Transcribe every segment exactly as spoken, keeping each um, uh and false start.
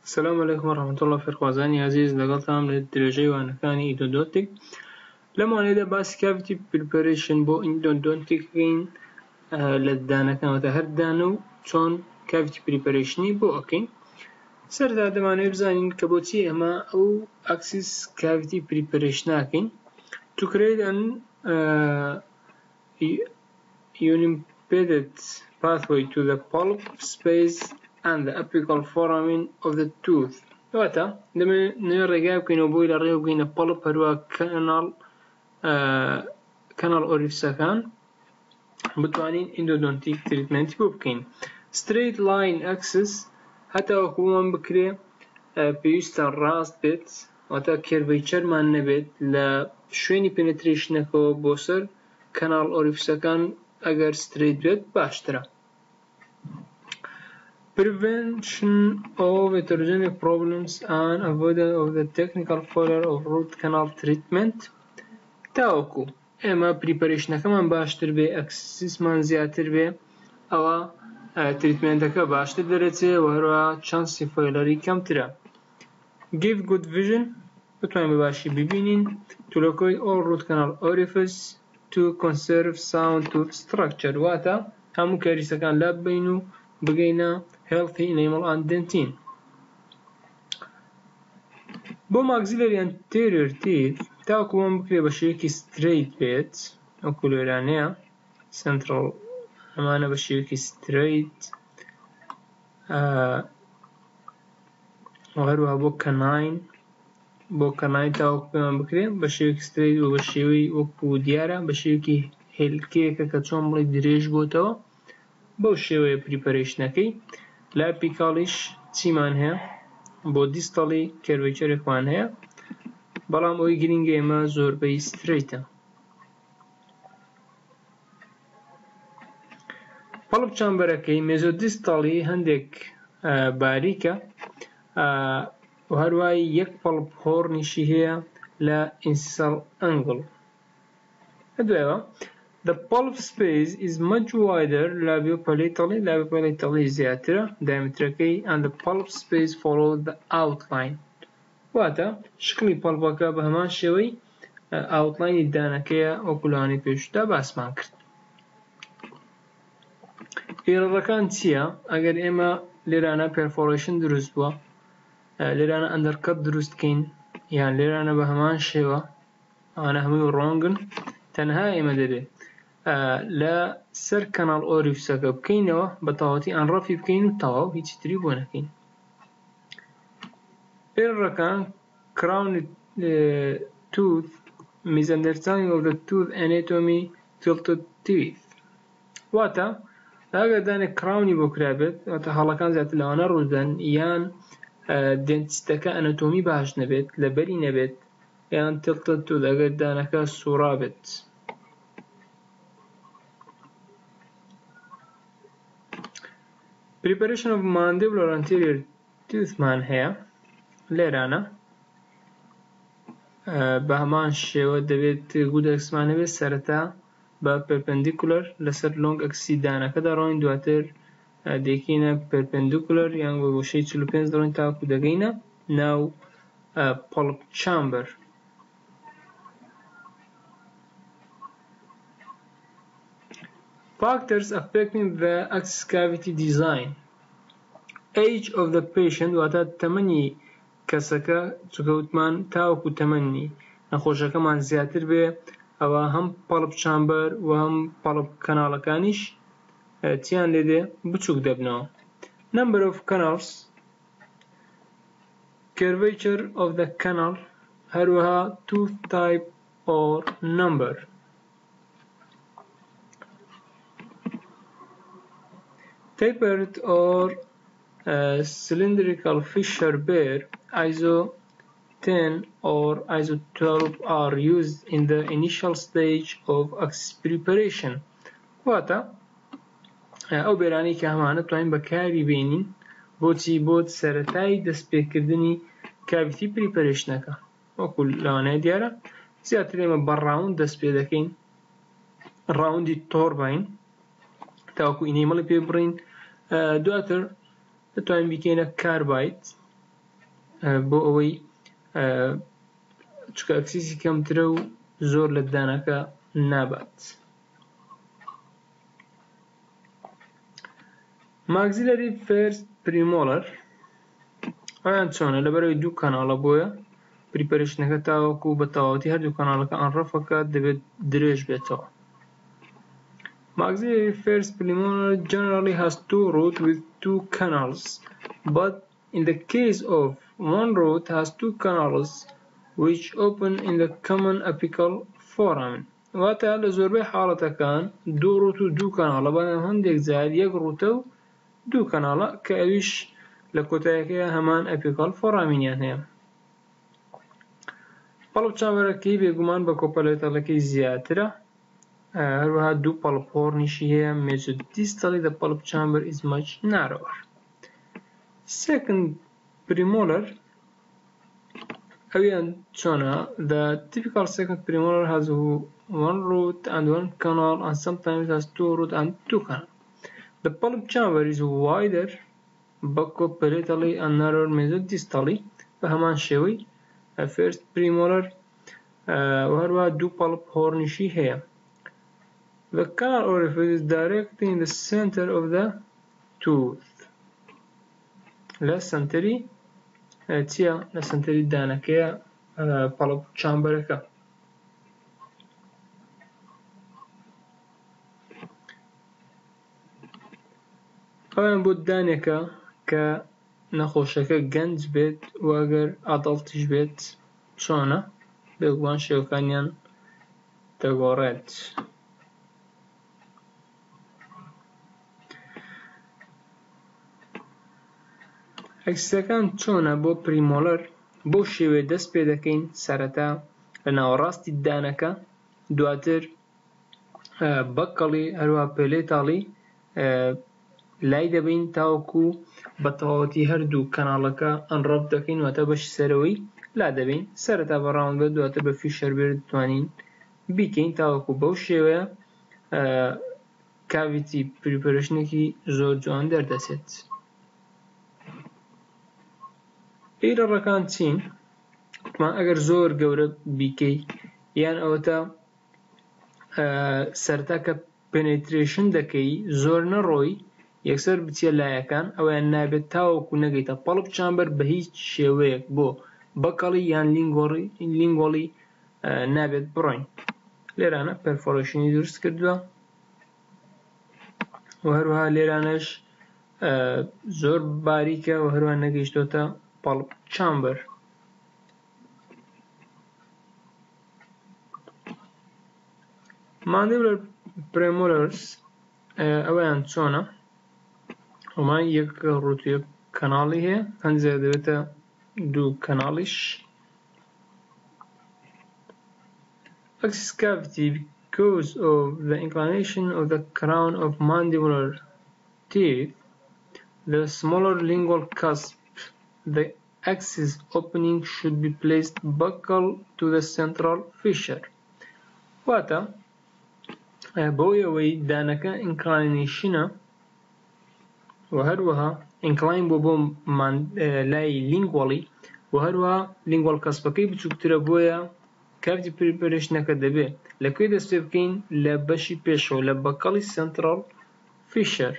السلام عليكم ورحمة الله فرقوازانی عزیز لەگەڵتان لە درێژەی وانەکانی ئیندۆدۆنتیک. لەم وانەیەدا باسی کاڤیتی پریپەرێشن بۆ ئیندۆدۆنتیک بکەین لە دانەکانەوە هەر دانە و چۆن کاڤیتی پریپەرێشنی بۆ ئەکەین. سەرەتا دەمانەوێت بزانین کە بۆچی ئێمە ئەو ئەکسس کاڤیتی پریپەرێشناکەین. To create an uh, unimpeded pathway to the pulp space and the apical foramen of the tooth. واتە دەمەوێت ڕێگای بکەینەوە بۆی لە ڕێوە بگەینە پەڵپ هەروە کەناڵ کەناڵ ئۆریفسەکان بتوانین ئیندۆدۆنتیک تریتمنتی بۆ بکەین. Straight line axis هەتا وەکومان بکرێ پێویستە ڕاست بێت، واتە کێرڤەیچەرمان نەبێت لە شوێنی پێنێتریشنەکەوە بۆ سەر کەناڵ ئۆریفسەکان. ئەگەر ستریت بێت باشترە. Prevention of heterogenic problems and avoidance of the technical failure of root canal treatment. تاوەکو ئێمە پریپەرێشنەکەمان باشتر بێ، ئەکسسمان زیاتر بێ، ئەوە تریتمنتەکە باشتر دەرەچێ و هەروە چانسی فەیلەری کەمترە. Give good vision، بتوانین بە باشی ببینین. To locate all root canal orifice to conserve sound tooth structure، واتە هەموو کەریسەکان لا ببین و بگەینە healthy enamel and dentine. بۆ maxillary anterior teeth تاوەکومان بکرێ بە شێوەیەکی straight بێت، وەکو لێرانەیە central ئەمانە بە شێوەیەکی straight، و هەروەها بۆ canine بۆ canine تاوەکو پێمان بکرێ بە شێوەیەکی straight و بە شێوەی وەکو دیارە بە شێوەیەکی هێلکەیەکە کە چۆن بڵێ درێژ بۆتەوە. بەو شێوەیە پریپەرێشنەکەی. لا ئەپیکاڵیش چیمان هەیە؟ بۆ دیستەڵی کێرڤەیچەرێکمان هەیە، بەڵام ئەوەی گرنگە ئێمە زۆربەی ستریتە. پەڵپ چامبەرەکەی مێزۆدیستەڵی هەندێک باریکە و هەروە یەک پەڵپ هۆڕنیشی هەیە لە ئینسیسال ئەنگڵ. دوایەوە The pulp space is much wider labiopalatally labiopalatally زیاترە diameterەکەی and the pulp space follows the outline. واتە شکلی پەڵپەکە بە هەمان شێوەی ئاوتلاینی دانەکەیە وەکو لەوانەی پێشووتدا باسمان کرد. ئێرەڕەکان چییە؟ ئەگەر ئێمە لێرانە پێرفۆڕیشن دروست بووە، لێرانە ئەندەرکەت دروست بکەین، یان لێرانە بە هەمان شێوە، ئەوانە هەمووی ڕۆنگن. تەنها ئێمە دەبێت لە سەر کەناڵ ئۆریفسەکە بکەینەوە بە تەواوەتی ئەنڕەفی بکەین و تەواو هیچی تری بۆ نەکەین. ئێرەڕەکان crown tooth misunderstanding of the tooth anatomy tilted teeth، واتە ئەگەر دانێک کراونی بۆ کرابێت واتە هەڵەکان زیاتر لەوانە ڕوودەن، یان دێنتیستەکە ئەناتۆمی باش نەبێت، لەبەری نەبێت، یان tilted tooth ئەگەر دانەکە سوڕا بێت. Preparation of mandibular anterior tooth مان هەیە لێرانە بە هەمان شێوە دەبێت گودەکسمان هەبێت سەرەتا بە پەرپەندیکولەر لەسەر لۆنگ ئەکسی دانەکەدا ڕۆین، دواتر دەکەینە پەرپەندیکولەر یان بە وشەی چل و پێنج دەڕۆین تاکو دەگەینە ناو پەڵپ چامبەر. Factors affecting the access cavity design. Age of the patient، واتە تەمەنی کەسەکە، چکەوتمان تاوەکو تەمەنی نەخۆشەکەمان زیاتر بێ، ئەوە هەم پەڵپ چامبەر و هەم پەڵپ کەناڵەکانیش چیان لێدێ بچووک دەبنەوە. Number of canals، curvature of the canal، هەروەها tooth type or number. Tapered or uh, cylindrical fissure pair I S O ten or I S O twelve are used in the initial stage of access preparation. واتە ئەو بێرانەی کە هەمانە توانین بەکاری بێنین بۆچی بۆ سەرەتای دەستپێکردنی کاڤیتی پریپەرێشنەکە. وەکو لەوانەیە دیارە زیاتر ئێمە بە ڕاوند دەست پێ دەکەین، ڕاوندی تۆڕ باین تاوەکو ئینەیمەڵی پێ بڕین، دواتر دەتوانین بیکەینە کاربایت بۆ ئەوەی چکە ئەکسیسی کەمترە و زۆر لە دانەکە نابات. ماکسیلەری فێرست پریمۆلەر ئەویان چۆنە؟ لەبەرەوەی دوو کەناڵە بۆیە پریپەرێشنەکە تاوەکو بە تەواوەتی هەردوو کەناڵەکە ئەنڕەفەکە دەبێت درێژ بێتەوە. Maxillary first premolar generally has two roots with two canals, but in the case of one root has two canals which open in the common apical foramen. واتە لە زۆربەی حاڵەتەکان دوو ڕوت و دوو کەناڵە، بەڵام هەندێک جار یەک ڕوتە و دوو کەناڵە کە ئەویش لە کۆتاییەکەیە هەمان ئەپیکال فۆرامینیان هەیە. پەڵب چامبەرەکەی بێگومان بە کۆپەلێتەڵەکەی زیاترە، هەروەها دوو پەڵب هۆڕنیشی هەیە. Mesodistally the pulp chamber is much narrower. Second premolar ئەویان چۆنە؟ The typical second premolar has one root and one canal and sometimes has two roots and two canals. The pulp chamber is wider buccopalatally and narrower mesodistally بهمان شێوەی first premolar وهەروەها دوو پەڵب هۆڕنیشی هەیە. The canal orifice is directly in the center of the tooth. لە سنتەری چیە؟ لە سنتەری دانەکەیە پەڵب چامبەرەکە. ئەویان بۆ دانێکە کە نەخۆشەکە گەنج بێت و ئەگەر ئادەڵتیش بێت چۆنە؟ بێگومان شێوەکانیان دەگۆڕێت. ئەکسیەکان چۆنە بۆ پریمۆلەر؟ بۆ شێوێ دەست پێ دەکەین سەرەتا لە ناوەڕاستی دانەکە، دواتر بەکەڵی هەروەها پێلێتاڵی لای دەبین تاوەکو بە تەواوەتی هەردوو کەناڵەکە ئەنڕەف دەکەین، واتە بەشی سەرەوەی لا دەبین سەرەتا بەڕاوند بێت، دواتر بە فیشەر بێت دەتوانین بیکەین تاوەکو بەو شێوەیە کاڤیتی پریپەرێشنێکی زۆر جوان دەردەچێت. ئێرەڕەکان چین؟ ئەگەر زۆر گەورە بیکەی یان ئەوەتە سەرەتا کە پێنێترێشن دەکەی زۆر نەڕۆی یەکسەر بچێ لایەکان، ئەویان نابێت تاوەکو نەگەیتە پەڵب چامبەر بە هیچ شێوەیەک بۆ بەکەڵی یان لینگۆڵی نابێت بڕۆین. لێرانە پەرفۆڕێشنی دروست کردووە و هەروەها لێرانەش زۆر باریکە و هەروەها نەگەیشتۆتە پەڵب چامبەر. Mandibular premolars ئەویان چۆنە؟ هەمان یەک ڕوت و یەک کەناڵی هەیە، هەندێک دەبێتە دوو کەناڵیش. Axis cavity because of the inclination of the crown of mandibular teeth, the smaller lingual cusp, the axis opening should be placed buccal to the central fissure. واتە بۆی ئەوەی دانەکە ئینکلاینیشنە و هەروەها ئینکلاین بۆ بۆ لای لینگوەڵی و هەروەها لینگوەڵ کەسپەکەی بچووکترە، بۆیە کاڤیتی پریپەرێشنەکە دەبێت لەکوێ دەست پێ بکەین؟ لە بەشی پێشەوە لە بەکەڵی central fissure.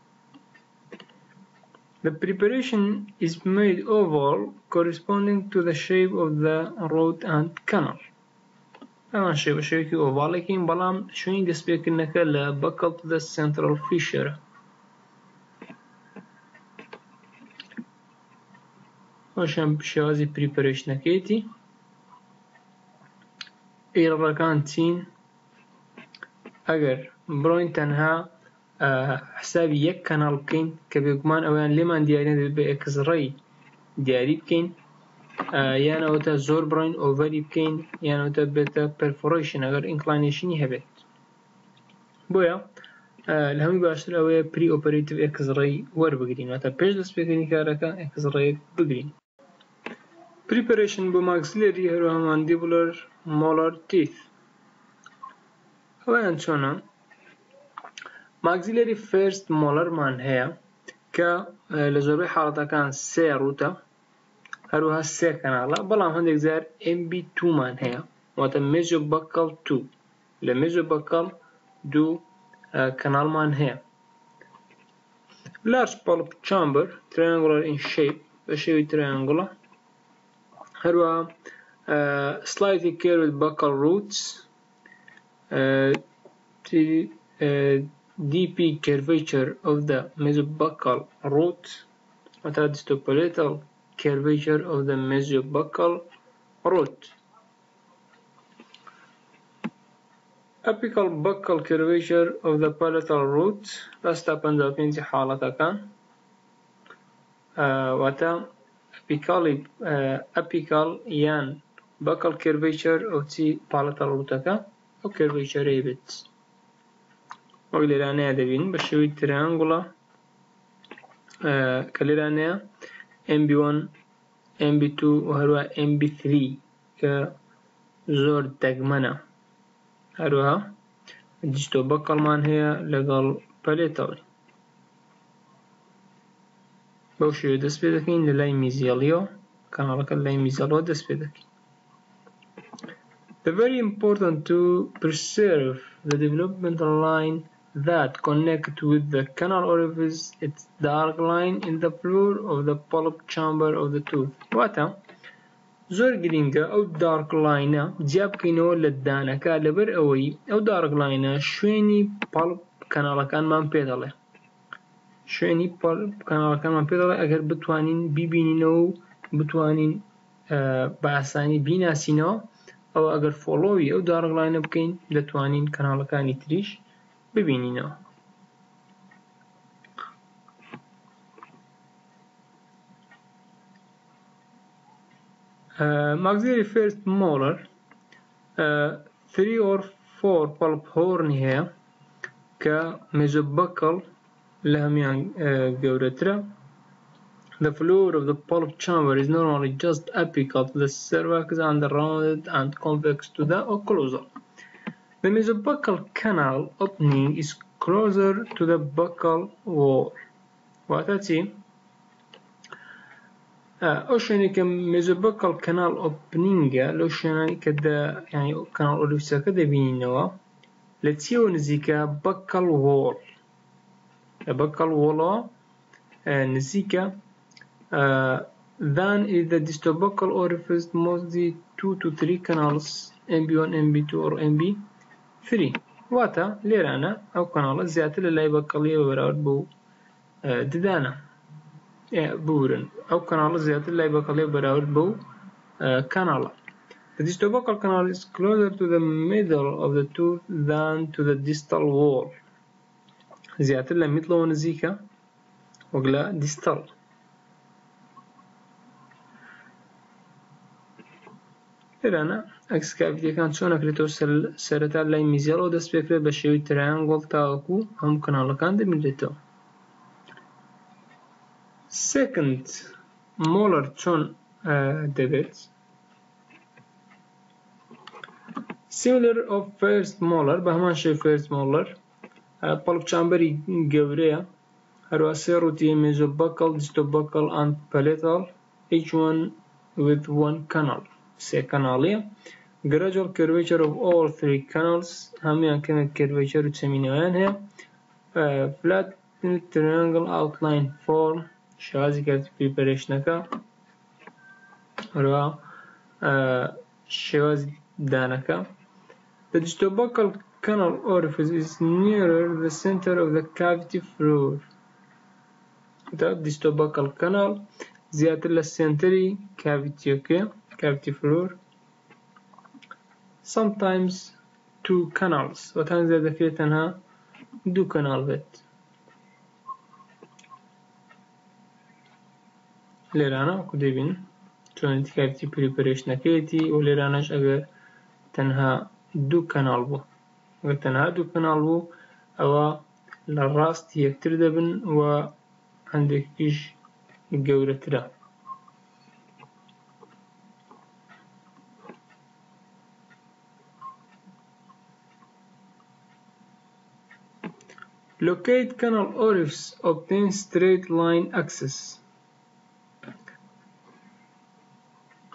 The preparation is made oval corresponding to the shape of the root and canal. ئەمان شێوە شێوەیەکی ئۆڤاڵێکین، بەڵام شوێنی دەستپێکردنەکە لە buccal to the central fissure. ئەوەشیان شێوازی پریپەرێشنەکەیەتی. ئێرەڕەکان چین؟ ئەگەر بڕۆین تەنها حسابی یەک کەناڵ بکەین کە بێگومان ئەویان لێمان دیاری نەدەبێت بە ئێکسڕەی دیاری بکەین، یان ئەوەتە زۆر بڕۆین ئۆڤەری بکەین، یان ئەوەتە بێتە پەرفۆڕێشن ئەگەر ئینکلاینیشنی هەبێت. بۆیە لە هەمووی باشتر ئەوەیە پری ئۆپەرەیتیڤ ئێکسڕەی وەربگرین، واتە پێش دەستپێکردنی کارەکە ئێکسڕەیەک بگرین. پریپەرێشن بۆ ماکسیلەری هەروەها ماندیبولەر مۆلەر تیث ئەویان چۆنە؟ ماکسیلەری فێرست مۆلەرمان هەیە کە لە زۆربەی حاڵەتەکان سێ ڕوتە هەروەها سێ کەناڵە بەڵام هەندێک جار ئێم بی تو مان هەیە واتە مێزۆ بەکەڵ تو لە مێزۆ بەکەڵ دوو کەناڵمان هەیە. large pulp chamber triangular in shape بە شێوی triangular هەروەها uh, slightly curved buccal roots uh, uh, deep curvature of the mesobuccal root واتە distopalatal curvature of the mesobuccal root. Apical buccal curvature of the palatal root راستا پەنجا و پێنج حاڵەتەکان واتە apical apical یان buccal curvature of چی palatal rootەکە ئەو curvature بێت وەک لێرانەیە دەبین بە شێوەی triangular کە لێرانەیە ئێم بی وان ئێم بی تو و هەروەها ئێم بی ثری کە زۆر دەگمەنە هەروەها دیستۆ بەکەڵمان هەیە لەگەڵ پەلێتەوەی بەو شێوەیە دەست پێ دەکەین لە لای میزیەڵیەوە کەناڵەکە لە لای میزیەڵەوە دەست پێ دەکەین. The very important to preserve the developmental line that connect with the canal orifice its dark line in the floor of the pulp chamber of the tooth. واتە زۆر گرنگە ئەو دارک لاینە جیا بکەینەوە لە دانەکە لەبەر ئەوەی ئەو دارک لاینە شوێنی پەڵپ کەناڵەکانمان پێ دەڵێ شوێنی پەڵپ کەناڵەکانمان پێ دەڵێ ئەگەر بتوانین بیبینینەوە و بتوانین بە ئاسانی بیناسینەوە ئەوە ئەگەر فۆڵۆوی ئەو دارک لاینە بکەین دەتوانین کەناڵەکانی تریش ببینینەوە. Uh, maxillary first molar uh, three or four pulp horn here ka mesobuccal lahmian uh, gauretra. The floor of the pulp chamber is normally just apical to the cervix and rounded and convex to the occlusal. The mesobuccal canal opening is closer to the buccal wall. What that's it? ئەو شوێنێک کە مێزۆبەکەڵ کەناڵ ئۆپنینگە لەو شوێنانی کە ینی کەناڵ ئۆلیفسەکە دەبینینەوە لە چیەوە نزیکە بەکەڵ وۆڵ لە بەکەڵ وۆڵەوە نزیکە then is the distobuccal orifice mostly two to three canals ئێم بی وان ئێم بی تو or ئێم بی ثری واتە لێرانە ئەو کەناڵە زیاتر لە لای بەکەڵیە بەراورد بۆ ددانە بورن ئەو کەناڵە زیاتر لای بەکەڵێ بەراورد بەو کەناڵە. The distobuccal canal is closer to the middle of the tooth than to the distal wall. زیاتر لە میدڵەوە نزیکە وەک لە دیستەڵ. لێرانە ئەکسکاڤیتیەکان چۆن ئەکرێتەوە سەرەتا لای میزیەڵەوە دەست پێکرێت بە شێوەی ترایانگڵ تاوەکو هەموو کەناڵەکان دەبینرێتەوە. Second molar چۆن دەبێت similar of first molar بە هەمان شێوەی first molar پەڵپ چامبەری گەورەیە هەروەها سێ ڕووتی mesobuccal distobuccal and palatal each one with one canal سێ کەناڵیە gradual curvature of all three canals هەمویان کەمێک curvature و چەمینەوەیان هەیە flat triangle outline form شازی کارتی پریپەرێشنەکە هەروەها شێوازی دانەکە. The distobuccal canal orifice is nearer the center of the cavity floor. The distobuccal canal زیاتر لە سنتەری کاڤیتیەکە cavity floor. Sometimes two canals وەتان زیاد دەکرێت تەنها دوو کەناڵ بێت. لێرانە وەکو دەبین چۆنێتی کاڤیتی پریپەرێشنەکەیەتی و لێرانەش ئەگەر تەنها دوو کەناڵ بوو ئەگەر تەنها دوو کەناڵ بوو ئەوە لە ڕاستی یەکتر دەبن و هەندێکیش گەورەترە. Locate canal orifice obtain straight line access.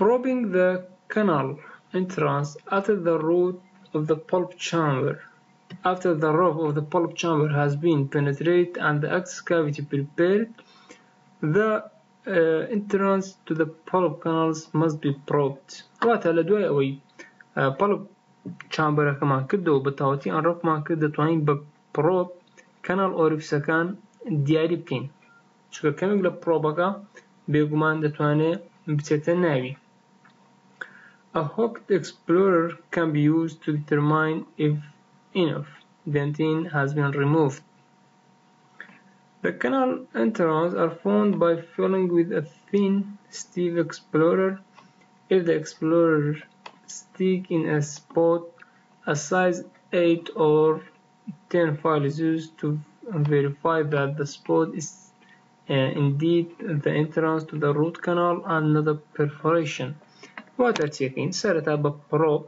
Probing the canal entrance after the root of the pulp chamber. After the roof of the pulp chamber has been penetrated and the access cavity prepared, the uh, entrance to the pulp canals must be probed. واتە لە دوای ئەوەی pulp chamberەکەمان کردەوە بە تاوەتی ئەنڕۆکمان کرد دەتوانین بە پرۆب کەناڵ ئۆریفسەکان دیاری بکەین چونکە کەمێک لە پرۆبەکە بێگومان دەتوانێت بچێتە ناوی. A hooked explorer can be used to determine if enough dentin has been removed. The canal entrance are found by filling with a thin steel explorer. If the explorer stick in a spot, a size eight or ten file is used to verify that the spot is uh, indeed the entrance to the root canal and not a perforation. واتە چێکین سەرەتا بە پرۆب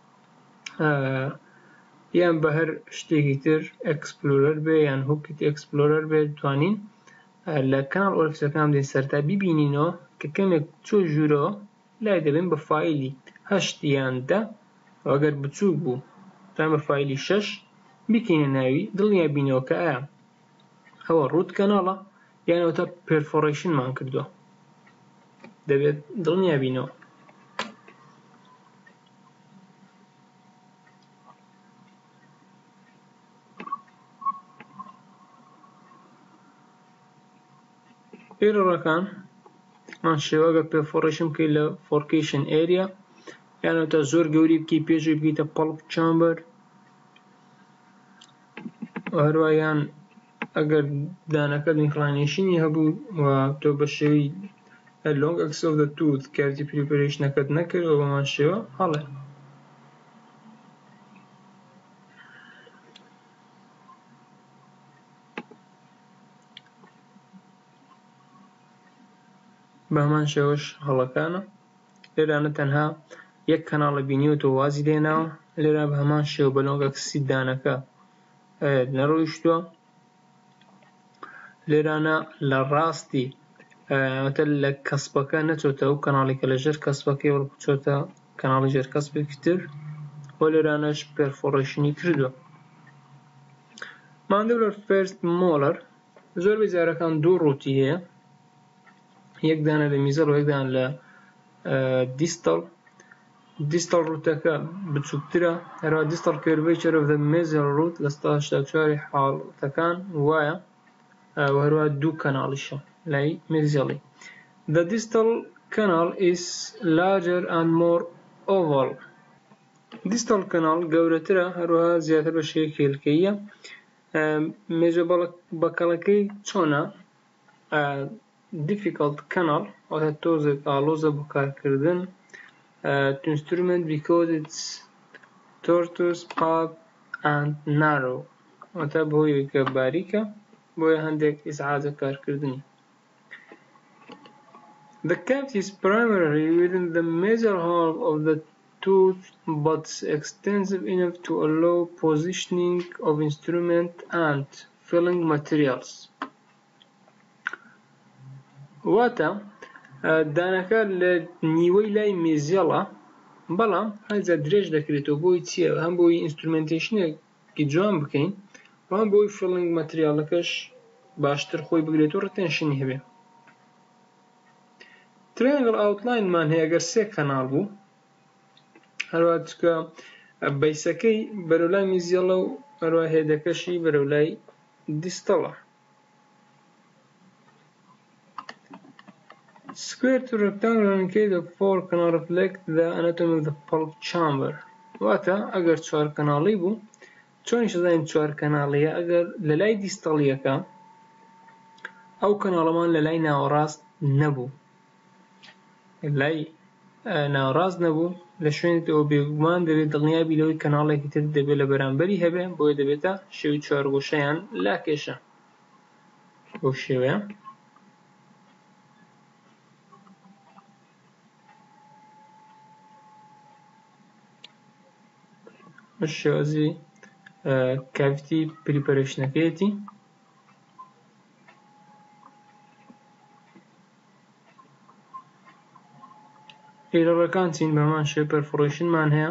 یان بە هەر شتێکی تر ئەکسپلۆرەر بێ یان هوکتی ئەکسپلۆرەر بێ دەتوانین لە کاناڵ ئۆریفسەکان دێن سەرەتا بیبینینەوە کە کەمێک چۆ ژوورەوە لای دەبێن بە فایلی هەشت یان دە ئەگەر بچووک بوو تان بە فایلی شەش بکەینە ناوی دڵنیا بینەوە کە ئایا ئەوە ڕوت کەناڵە یانەوەتە پێرفۆڕیشنمان کردووە دەبێت دڵنیا بینەوە. Errorەکان مان شێوەگە پێرفۆڕیشن بکەیت لە فۆرکیشن ئێریا یانەوەتە زۆر گەوری بکەی پێشوی بکەیتە پەڵپ چامبەر هەروایان ئەگەر دانەکەت ئینکلینیشنی هەبوو و تۆ بە شێوی لۆنگ ئەکسس ئۆف دە تووت کارتی پریپەرێشنەکەت نەکردەوە بەمان شێوە هەڵێ. بەهەمان شێوەش هەڵەکانە لێرانە تەنها یەک کەناڵە بینیوتە وازی لێناوە لێرە بە هەمان شێوە بە لۆنگ ئەکسی دانەکە نەڕۆیشتووە لێرانە لە ڕاستی ئەوەتە لە کەسبەکە نەچۆتە ئەو کەناڵی کە لەژێر کەسبەکەی بەڵکو چۆتە کەناڵی ژێر کەسبێکی تر بۆ لێرانەش پێرفۆڕیشنی کردووە. ماندبلەر فێرست مۆلەر زۆربەی جارەکان دوو ڕووتی هەیە یەک دانە لە میزەڵ و یەک دانە لە دیستەڵ. دیستەڵ ڕووتەکە بچووکترە هەروە دیستەڵ کێرڤیچەر ئۆف دە میزەڵ ڕووت لە سەدا هەشتا و چواری حاڵەتەکان وایە و هەروە دوو کەناڵیشە لای میزەڵی. The distal canal is larger and more oval. دیستەڵ کەناڵ گەورەترە هەروەها زیاتر بە شێوەی کێلکەییە. مێژە بەکەڵەکەی چۆنە difficult canal واتە تۆزێک ئالۆزە بۆ کارکردن to instrument because it's tortuous path and narrow واتە بۆیە کە باریکە بۆیە هەندێک ئیزعاجە کارکردنی. The cavity is primarily within the major half of the tooth but extensive enough to allow positioning of instrument and filling materials. واتە دانەکە لە نیوەی لای مێزیەڵە بەڵام هەرجا درێژ دەکرێتەوە بۆی چییە هەم بۆی ئینسترومنتیشنێکی جوان بکەین و هەم بۆی فڵنگ مەتریالەکەش باشتر خۆی بگرێت و ڕتێنشنی هەبێ. تریانگل ئاوتلاینمان هەیە ئەگەر سێ کەناڵ بوو هەروە چکە بەیسەکەی بەرەولای مێزیەڵە و هەروە هێدەکەشی بەرەولای دیستەڵە. Square to rectangular in case of four can reflect the anatomy of the pulp chamber. واتە ئەگەر چوار کەناڵی بوو چۆنیش دەزانین چوار کەناڵیە ئەگەر لە لای دیستەڵیەکە ئەو کەناڵەمان لە لای ناوەڕاست نەبوو لای ناوەڕاست نەبوو لە شوێنێکەوە بێگومان دەبێت دڵنیابی لەوەی کەناڵێکی تر دەبێت لە بەرامبەری هەبێ بۆیە دەبێتە شێوی چوارگۆشەیان لاکێشە بۆ شێوەیە. شێوازی کاڤیتی پریپەرێشنەکەیەتی ئێرەڕەکان چین بە هەمان شێوە پەرفۆڕێشنمان هەیە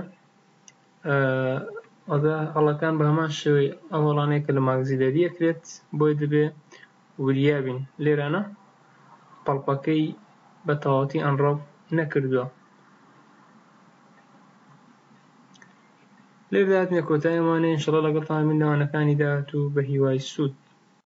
ئەدا هەڵەکان بە هەمان شێوەی ئەو هەڵانەیە کە لە ماگزیلەری ئەکرێت بۆی دەبێ وریابین لێرانە پەڵپەکەی بە تەواوەتی ئەنڕاو نەکردووە. لێرە داهاتینە کۆتاییمانەیە ئینشەڵڵا لەگەڵتان بین لەوانەکانی داهاتوو بە هیوای سوود.